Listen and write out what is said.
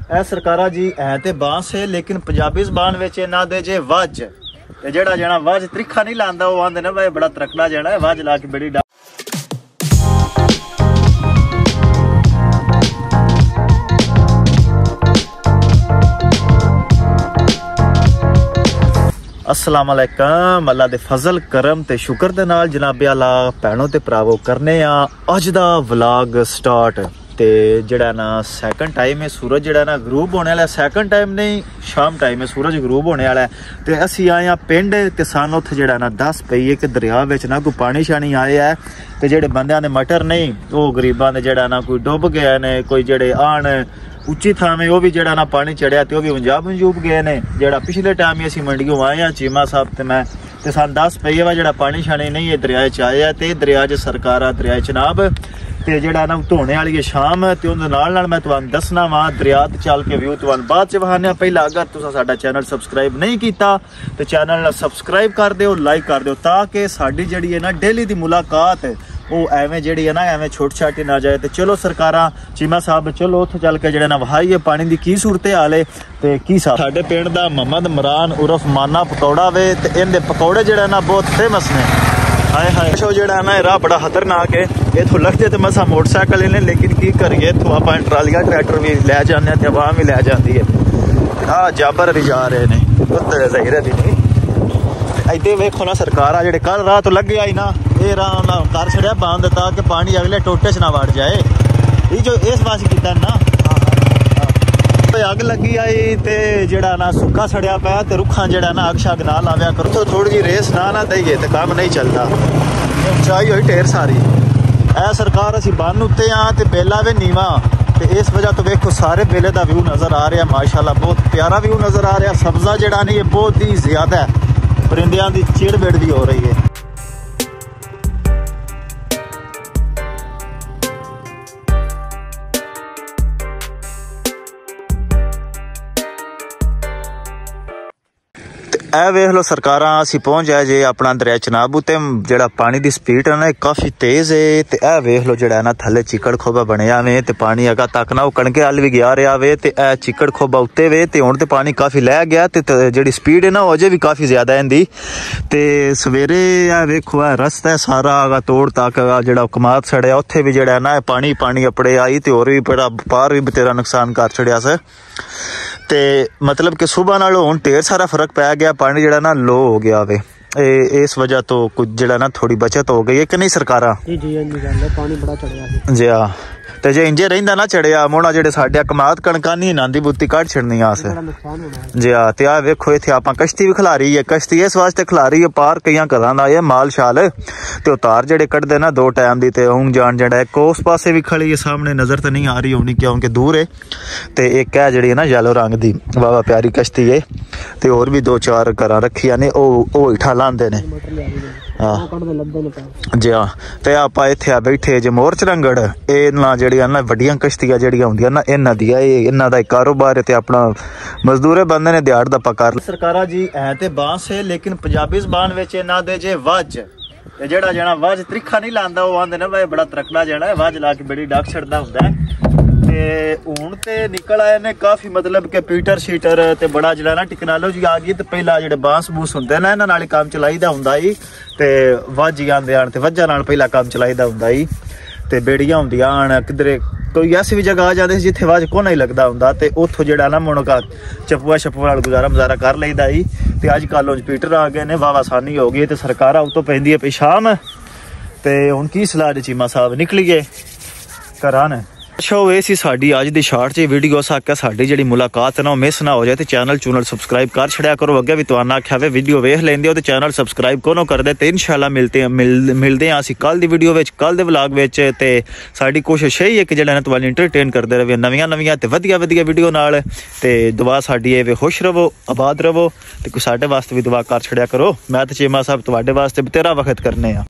ਇਹ ਸਰਕਾਰਾਂ ਜੀ ਹੈ ਤੇ ਬਾਂਸ ਹੈ लेकिन पंजाबी ਜ਼ਬਾਨ ਵਿੱਚ ਇਹਨਾਂ ਦੇ ਜੇ ਵੱਜ ਤੇ ਜਿਹੜਾ ਜਣਾ ਵੱਜ ਤਰੀਖਾ ਨਹੀਂ ਲਾਂਦਾ ਉਹ ਆਂਦੇ ਨੇ ਬਈ ਬੜਾ ਤਰਕੜਾ ਜਣਾ ਹੈ ਵੱਜ ਲਾ ਕੇ ਬੜੀ अस्सलाम वालेकुम अल्लाह दे फजल करम ते शुक्र दे नाल जनाबे आला भैनों ते भरावो करने आ अज दा व्लॉग स्टार्ट ते जेड़ा ना सैकंड टाइम है सूरज जेड़ा ना गरूब होने वाला सैकंड टाइम नहीं शाम टाइम है सूरज गरूब होने वाला है ते असी आए आ पिंड ते सानू उत्थे जेड़ा ना दस पई कि दरिया विच ना कोई पानी शानी आया है ते जेड़े बंदियां दे मटर नहीं वो गरीबां दे जेड़ा ना कोई डुब गए ने कोई जेड़े आन उच्ची थां में वो भी जेड़ा ना पानी चढ़िया तो भी पंजाब गए ने जेड़ा पिछले टाइम ही असी मंडियों आए हैं चीमा साहब ते मैं ते सन दस पई है जेड़ा पानी शानी नहीं है दरिया च आया ते दरिया च सरकार दरिया चनाब ते जेड़ा ना धोने वाली है शाम ते उहदे नाल मैं तुहानू दसना वा दरिया ते चल के व्यू तुहानू बाद च वहाने पहला अगर तुसां साडा चैनल सबसक्राइब नहीं कीता ते चैनल सबसक्राइब कर दिओ लाइक कर दिओ ताकि साडी जेड़ी है ना डेली दी मुलाकात वो एवें जेड़ी है ना एवें छोट छाटी ना जाए तो चलो सरकारां चीमा साहब चलो उत्थे चल के जेड़ा ना वहाई है पानी दी की सूरत हाल है ते की साहब साडे पिंड दा मोहम्मद इमरान उर्फ माना पकौड़ा वे ते इहदे पकौड़े जेड़ा ना बहुत फेमस ने हाय हाय शो जेड़ा ना राह बड़ा खतरनाक है इथों लगदे ते मसा मोटरसाइकिल ने लेकिन की करिए इथों आपां ट्रालियां ट्रैक्टर भी लै जाने ते आवाम भी लै जाती है आ जाबर भी जा रहे ने उत्ते ज़हीर दी नहीं इतने वेखो ना सरकार आ जेडे कल रात तो लगे आई ना ये राम कर छड़िया बंद ताकि पानी अगले टोटे च ना वड़ जाए ये जो इस पास किया ना अग लगी आई ते जेड़ा ना सुक्का सड़िया पाया ते रुखा जेड़ा ना अग शग ना लाव्या करो तो थोड़ी जी रेस ना दईए तो काम नहीं चलता ऊंचाई हुई ढेर सारी ऐ सरकार असी बन उत्ते हाँ ते बेला वे नीवा ते इस वजह तो वेखो सारे बेले का व्यू नज़र आ रहा माशाल्लाह बहुत प्यारा व्यू नज़र आ रहा सब्जा जेड़ा नहीं है बहुत ही ज्यादा है परिंदियां दी चिड़ बिड़ भी हो रही है ए वेख लो सरकारां असी पहुंच जाए जे अपना दरिया चनाब उत्ते जेड़ा पानी दी स्पीड है ना काफी तेज है ते ए वेख लो जेड़ा ना थल्ले चिकड़ खोबा बनया वे ते पानी अगा तक ना कणके हल भी गया रहा वे ते ए चिकड़ खोबा उत्ते वे ते हुण ते पानी काफी लै गया ते जेड़ी स्पीड है ना अजे भी काफी ज्यादा इंदी ते सवेरे ए वेखो ए रस्ता है सारा अगा तोड़ तक जेड़ा कमात छड़िया उत्थे भी जेड़ा ना पानी पानी अपड़े आई ते होर भी बड़ा पार भी बतेरा नुकसान कर छड़िया से ते मतलब कि सुबह नालों हुण ढेर सारा फर्क पै गया पानी जेड़ा ना लो हो गया वे इस वजह तो कुछ जेड़ा ना थोड़ी बचत हो गई है कि नहीं सरकारां पानी बड़ा चढ़िया जी हाँ ते जे इंजे रहिंदा ना चढ़िया मोड़ा जेड़े साडे कमात कणकां नहीं नांदी बुत्ती कट छड़नी आस जी हाँ ते आ वेखो इत्थे आपां कश्ती भी खिलारी है कश्ती इस वास्ते खिलारी है पार कईयां घरां दा है माल शाल ते उतार जेड़े कड्डदे ना दो टाइम दी ते हुण जान जेड़ा एक उस पासे भी खड़ी है सामने नजर तो नहीं आ रही होनी क्योंकि दूर है ते एक है जेड़ी है ना येलो रंग दी वावा प्यारी कश्ती है ते होर भी दो चार घरां रखियां ने ओ इठा लांदे ने जी हाँ ते आपां इत्थे आ बैठे जे मोर चरंगड़ इन्हां जेड़ियां ना वड्डियां कश्तियां जेड़ियां हुंदियां ना इन्हां दी इन्हां दा कारोबार ते अपना मजदूरे बंदे ने दिहाड़ दा पकार सरकारा जी है ते बांस है लेकिन पंजाबी ज़बान विच इन्हां दे जे वज ते जेड़ा जना वज त्रिखा नहीं लांदा वो आंदे ने भाई बड़ा तरकड़ा जना है वज ला के बड़ी डक छड़दा हुंदा है ते हुण ते निकल आए ने काफी मतलब कि पीटर शीटर ते बड़ा जेड़ा ना टेक्नोलॉजी आ गई ते पहला जेड़े बांस बूस हुंदे ना इन्हां नाल काम चलाईदा हुंदा ही ते वज आंदे आन ते वज्जा नाल पहला काम चलाईदा हुंदा ही ते बेड़ियां हुंदियां आन किधरे कोई ऐसी भी जगह आ जाते जिथे वज को नहीं लगता हुंदा ते उत्थों जेड़ा ना मुनका चपुआ शपुआ नाल गुजारा मजारा कर लईदा ही ते अज कल पीटर आ गए ने वाह आसानी हो गई ते सरकारां उतों पैंदी है पेशाम ते हुण की सलाह दे चीमा साहब निकलीए घरां ने शो ये सी साडी अज दी शार्ट च वीडियो आख्या साडी जेड़ी मुलाकात ना मिस ना हो जाए तो चैनल चूनल सबसक्राइब कर छड़िया करो अगे भी तुहानू आख्या वे वीडियो वेख लेंदे हो तो चैनल सबसक्राइब कोनो करदे ते इंशाल्लाह मिलते हैं असी कल दी वीडियो विच कल दे व्लॉग विच ते साडी कोशिश यही है कि जेड़ा ना तुहानू एंटरटेन करदे रहे नवीं ते वधिया वीडियो नाल ते दुआ साडी है वे खुश रवो आबाद रवो ते कोई साडे वास्ते भी दुआ कर छड़िया करो मैं ते चीमा साहब तुहाडे वास्ते बतेरा वक्त करने आ।